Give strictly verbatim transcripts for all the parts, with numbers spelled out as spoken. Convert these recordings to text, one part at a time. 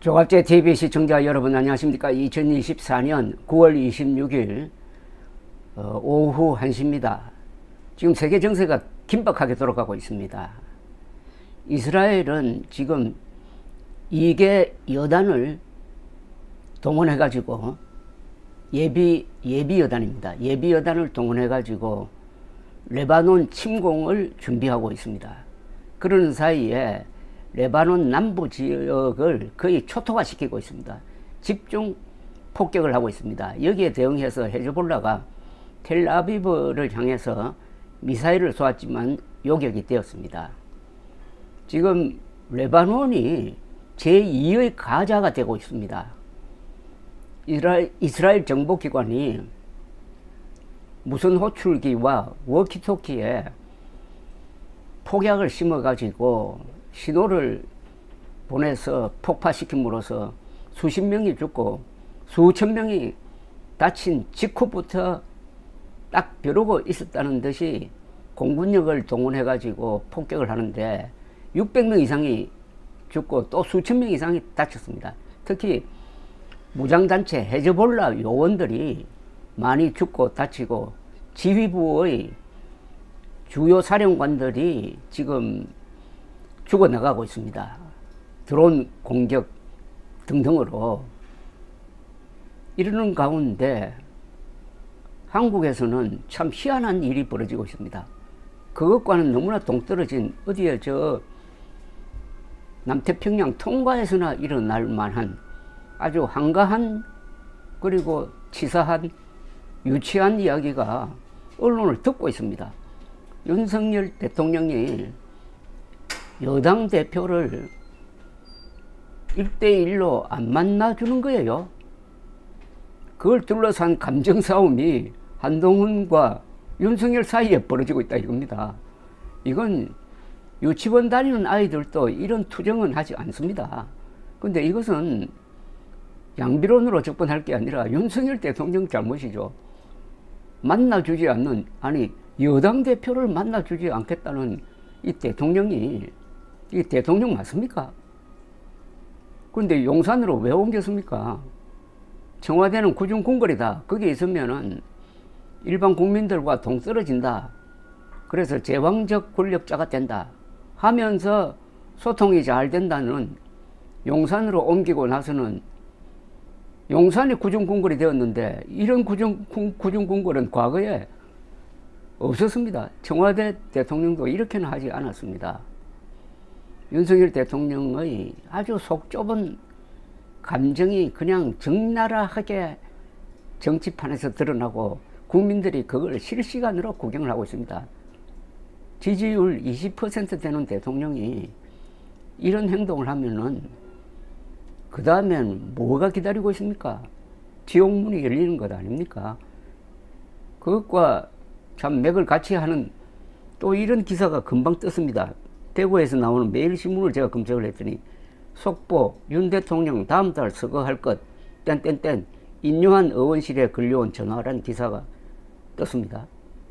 조갑제 티비 시청자 여러분 안녕하십니까. 이천이십사 년 구월 이십육일 어, 오후 한 시입니다. 지금 세계 정세가 긴박하게 돌아가고 있습니다. 이스라엘은 지금 이 개 여단을 동원해 가지고 예비 예비 여단입니다. 예비 여단을 동원해 가지고 레바논 침공을 준비하고 있습니다. 그러는 사이에 레바논 남부 지역을 거의 초토화시키고 있습니다. 집중 폭격을 하고 있습니다. 여기에 대응해서 헤즈볼라가 텔아비브를 향해서 미사일을 쏘았지만 요격이 되었습니다. 지금 레바논이 제이의 가자가 되고 있습니다. 이스라엘, 이스라엘 정보기관이 무선 호출기와 워키토키에 폭약을 심어가지고 신호를 보내서 폭파시킴으로써 수십 명이 죽고 수천 명이 다친 직후부터 딱 벼르고 있었다는 듯이 공군력을 동원해 가지고 폭격을 하는데 육백 명 이상이 죽고 또 수천 명 이상이 다쳤습니다. 특히 무장단체 헤즈볼라 요원들이 많이 죽고 다치고 지휘부의 주요 사령관들이 지금 죽어나가고 있습니다. 드론 공격 등등으로. 이러는 가운데 한국에서는 참 희한한 일이 벌어지고 있습니다. 그것과는 너무나 동떨어진 어디에 저 남태평양 통가에서나 일어날 만한 아주 한가한 그리고 치사한 유치한 이야기가 언론을 덮고 있습니다. 윤석열 대통령이 여당 대표를 일 대일로 안 만나주는 거예요. 그걸 둘러싼 감정싸움이 한동훈과 윤석열 사이에 벌어지고 있다 이겁니다. 이건 유치원 다니는 아이들도 이런 투정은 하지 않습니다. 근데 이것은 양비론으로 접근할 게 아니라 윤석열 대통령 잘못이죠. 만나주지 않는, 아니 여당 대표를 만나주지 않겠다는 이 대통령이 이 대통령 맞습니까? 그런데 용산으로 왜 옮겼습니까? 청와대는 구중궁궐이다. 거기 있으면은 일반 국민들과 동떨어진다. 그래서 제왕적 권력자가 된다 하면서 소통이 잘 된다는 용산으로 옮기고 나서는 용산이 구중궁궐이 되었는데 이런 구중, 구중궁궐은 과거에 없었습니다. 청와대 대통령도 이렇게는 하지 않았습니다. 윤석열 대통령의 아주 속 좁은 감정이 그냥 적나라하게 정치판에서 드러나고 국민들이 그걸 실시간으로 구경을 하고 있습니다. 지지율 이십 퍼센트 되는 대통령이 이런 행동을 하면은 그 다음엔 뭐가 기다리고 있습니까? 지옥문이 열리는 것 아닙니까? 그것과 참 맥을 같이 하는 또 이런 기사가 금방 떴습니다. 대구에서 나오는 매일신문을 제가 검색을 했더니 속보 윤 대통령 다음 달 서거할 것 땡땡땡 인요한 의원실에 걸려온 전화라는 기사가 떴습니다.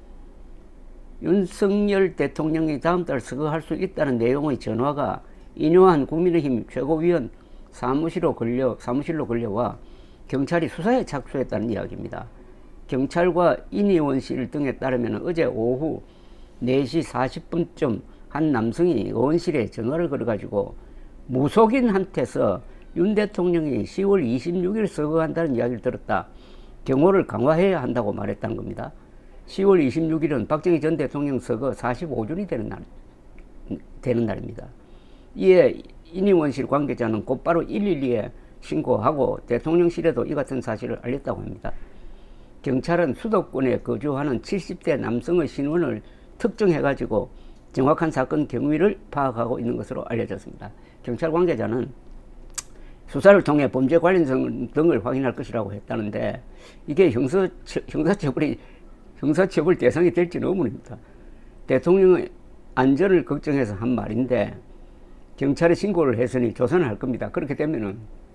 윤석열 대통령이 다음 달 서거할 수 있다는 내용의 전화가 인요한 국민의힘 최고위원 사무실로 걸려, 사무실로 걸려와 경찰이 수사에 착수했다는 이야기입니다. 경찰과 인 의원실 등에 따르면 어제 오후 네 시 사십 분쯤 한 남성이 의원실에 전화를 걸어가지고 무속인한테서 윤 대통령이 시월 이십육일 서거한다는 이야기를 들었다. 경호를 강화해야 한다고 말했다는 겁니다. 시월 이십육일은 박정희 전 대통령 서거 사십오 주년이 되는 날, 되는 날입니다. 이에 인의원실 관계자는 곧바로 일일이에 신고하고 대통령실에도 이 같은 사실을 알렸다고 합니다. 경찰은 수도권에 거주하는 칠십 대 남성의 신원을 특정해가지고 정확한 사건 경위를 파악하고 있는 것으로 알려졌습니다. 경찰 관계자는 수사를 통해 범죄 관련성 등을 확인할 것이라고 했다는데 이게 형사, 형사처벌이, 형사처벌 대상이 될지는 의문입니다. 대통령의 안전을 걱정해서 한 말인데 경찰에 신고를 했으니 조사는 할 겁니다. 그렇게 되면은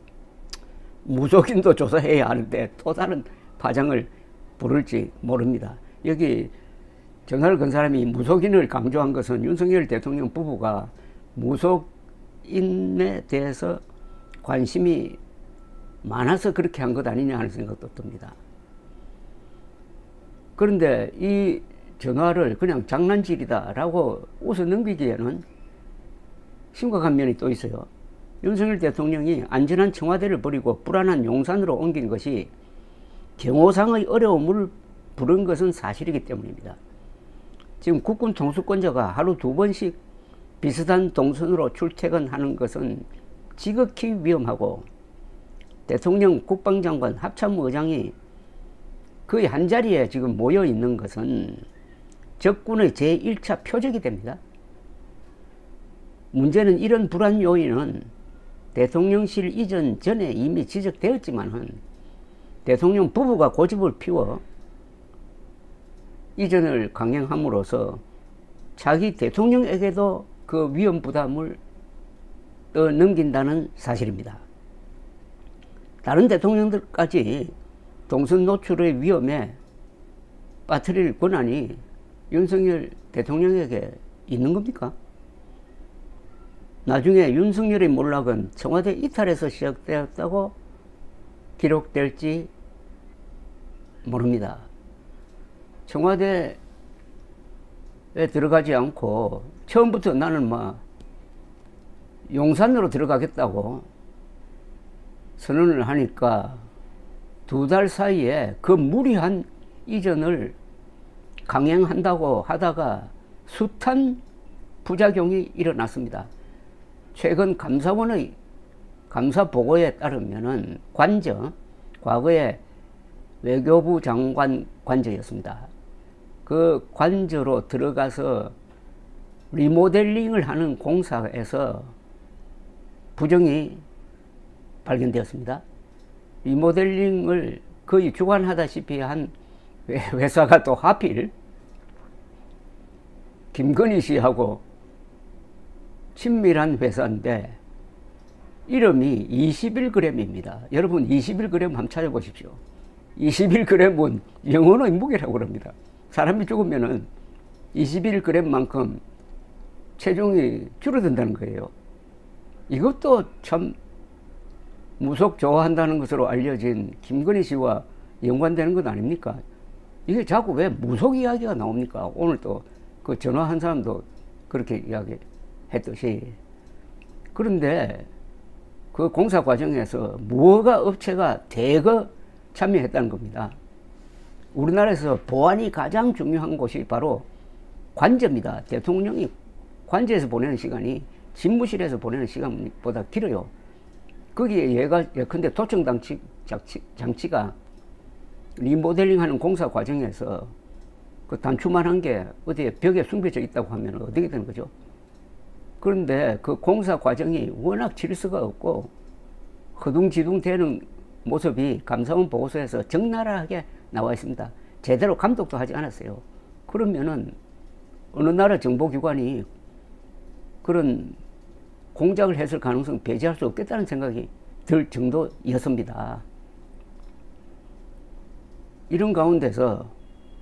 무속인도 조사해야 하는데 또 다른 파장을 부를지 모릅니다. 여기 전화를 건 사람이 무속인을 강조한 것은 윤석열 대통령 부부가 무속인에 대해서 관심이 많아서 그렇게 한 것 아니냐 하는 생각도 듭니다. 그런데 이 전화를 그냥 장난질이다 라고 웃어 넘기기에는 심각한 면이 또 있어요. 윤석열 대통령이 안전한 청와대를 버리고 불안한 용산으로 옮긴 것이 경호상의 어려움을 부른 것은 사실이기 때문입니다. 지금 국군 통수권자가 하루 두 번씩 비슷한 동선으로 출퇴근하는 것은 지극히 위험하고, 대통령, 국방장관, 합참의장이 거의 한자리에 지금 모여 있는 것은 적군의 제일 차 표적이 됩니다. 문제는 이런 불안 요인은 대통령실 이전 전에 이미 지적되었지만은 대통령 부부가 고집을 피워 이전을 강행함으로써 자기 대통령에게도 그 위험 부담을 떠넘긴다는 사실입니다. 다른 대통령들까지 동선 노출의 위험에 빠뜨릴 권한이 윤석열 대통령에게 있는 겁니까? 나중에 윤석열의 몰락은 청와대 이탈에서 시작되었다고 기록될지 모릅니다. 청와대에 들어가지 않고 처음부터 나는 막 용산으로 들어가겠다고 선언을 하니까 두 달 사이에 그 무리한 이전을 강행한다고 하다가 숱한 부작용이 일어났습니다. 최근 감사원의 감사 보고에 따르면은 관저, 과거에 외교부 장관 관저였습니다. 그 관저로 들어가서 리모델링을 하는 공사에서 부정이 발견되었습니다. 리모델링을 거의 주관하다시피 한 회사가 또 하필 김건희 씨하고 친밀한 회사인데 이름이 이십일 그램입니다. 여러분 이십일 그램 한번 찾아보십시오. 이십일 그램은 영혼의 무게라고 그럽니다. 사람이 죽으면은 이십일 그램만큼 체중이 줄어든다는 거예요. 이것도 참 무속 좋아한다는 것으로 알려진 김건희 씨와 연관되는 것 아닙니까? 이게 자꾸 왜 무속 이야기가 나옵니까? 오늘 또 그 전화한 사람도 그렇게 이야기했듯이. 그런데 그 공사 과정에서 무허가 업체가 대거 참여했다는 겁니다. 우리나라에서 보안이 가장 중요한 곳이 바로 관저입니다. 대통령이 관저에서 보내는 시간이 집무실에서 보내는 시간보다 길어요. 거기에 얘가 예컨대 도청 장치, 장치, 장치가 리모델링 하는 공사 과정에서 그 단추만한 게 어디에 벽에 숨겨져 있다고 하면 어떻게 되는 거죠? 그런데 그 공사 과정이 워낙 질서가 없고 허둥지둥 되는 모습이 감사원 보고서에서 적나라하게 나와 있습니다. 제대로 감독도 하지 않았어요. 그러면은 어느 나라 정보기관이 그런 공작을 했을 가능성을 배제할 수 없겠다는 생각이 들 정도였습니다. 이런 가운데서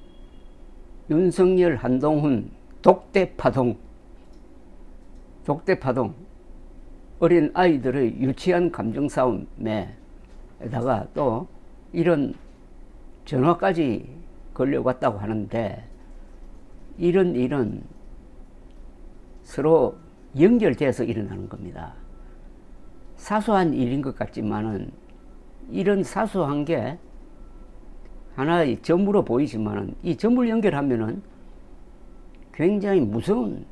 윤석열, 한동훈, 독대파동, 독대파동, 어린 아이들의 유치한 감정 싸움에다가 또 이런 전화까지 걸려왔다고 하는데, 이런 일은 서로 연결돼서 일어나는 겁니다. 사소한 일인 것 같지만은 이런 사소한 게 하나의 점으로 보이지만은 이 점을 연결하면은 굉장히 무서운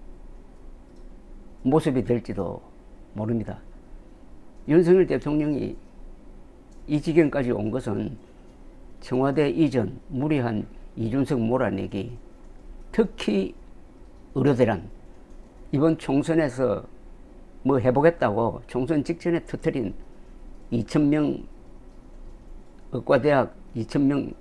모습이 될지도 모릅니다. 윤석열 대통령이 이 지경까지 온 것은 청와대 이전, 무리한 이준석 몰아내기, 특히 의료대란, 이번 총선에서 뭐 해보겠다고 총선 직전에 터뜨린 이천 명 의과대학 이천 명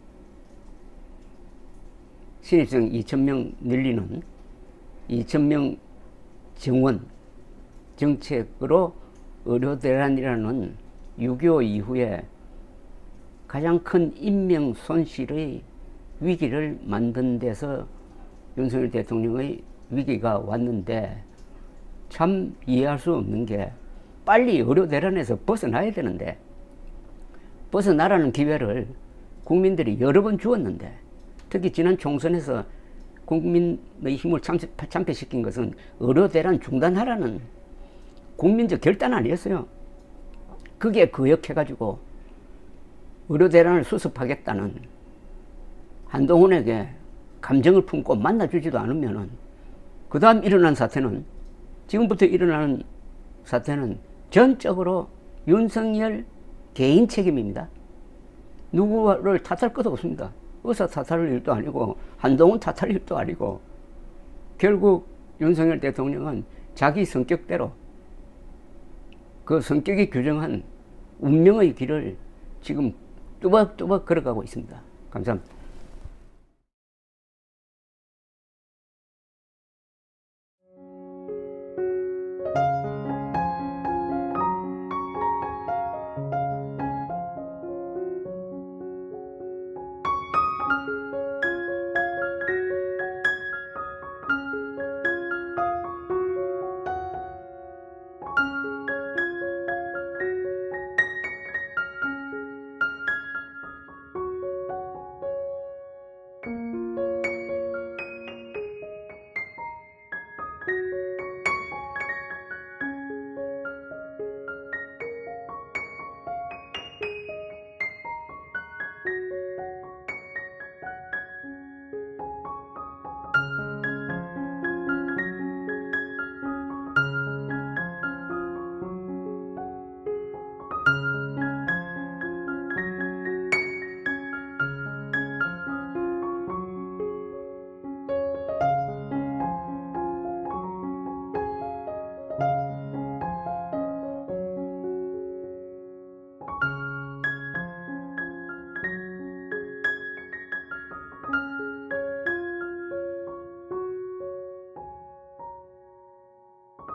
신입생 이천 명 늘리는 이천 명 정원 정책으로 의료대란이라는 육이오 이후에 가장 큰 인명 손실의 위기를 만든 데서 윤석열 대통령의 위기가 왔는데, 참 이해할 수 없는 게 빨리 의료 대란에서 벗어나야 되는데 벗어나라는 기회를 국민들이 여러 번 주었는데, 특히 지난 총선에서 국민의 힘을 참패, 참패시킨 것은 의료 대란 중단하라는 국민적 결단 아니었어요. 그게 거역해가지고 의료 대란을 수습하겠다는 한동훈에게 감정을 품고 만나주지도 않으면은 그 다음 일어난 사태는, 지금부터 일어나는 사태는 전적으로 윤석열 개인 책임입니다. 누구를 탓할 것도 없습니다. 의사 탓할 일도 아니고 한동훈 탓할 일도 아니고, 결국 윤석열 대통령은 자기 성격대로 그 성격이 규정한 운명의 길을 지금 뚜벅뚜벅 걸어가고 있습니다. 감사합니다.